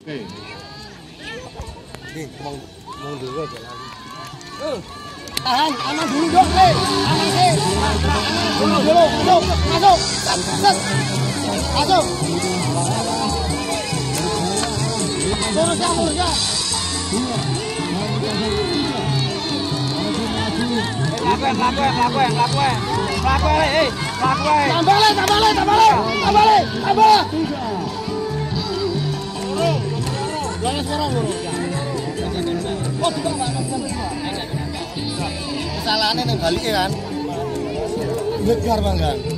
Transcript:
Nih, mau dulu aja lagi. Tahan, aman dulu dong, aman sih. Dulu, masuk. Masuk. Lurus ya. Tambah. Oh, bukan Pak. Kesalahannya yang balik kan. Ngegar Bang kan.